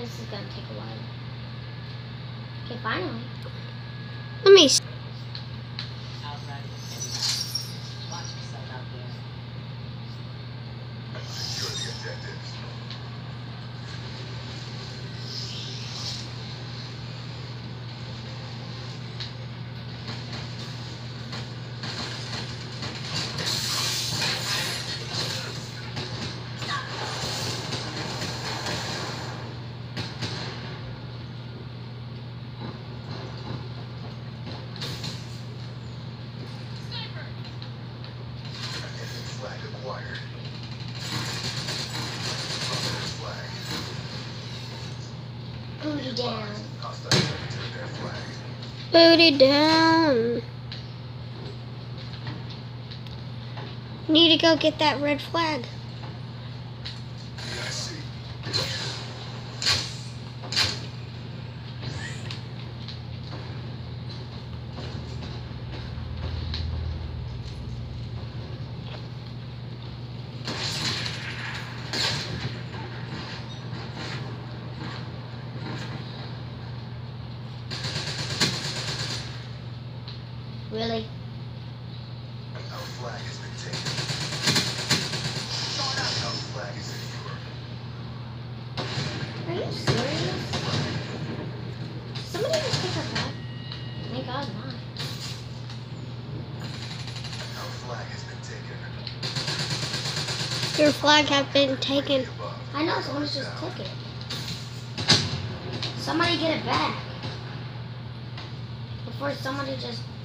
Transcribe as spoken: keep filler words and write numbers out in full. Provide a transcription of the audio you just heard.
This is gonna take a while. Okay, finally. Let me see. Secure the objectives. Flag acquired. Flag. Booty down. Hostile secretary their flag. Booty down. Need to go get that red flag. I see. Really? Our flag has been taken. Our flag is secure. Are you serious? Somebody just took our flag. Thank God not. Our flag has been taken. Your flag have been taken. Above. I know someone just took it. Somebody get it back. Before somebody just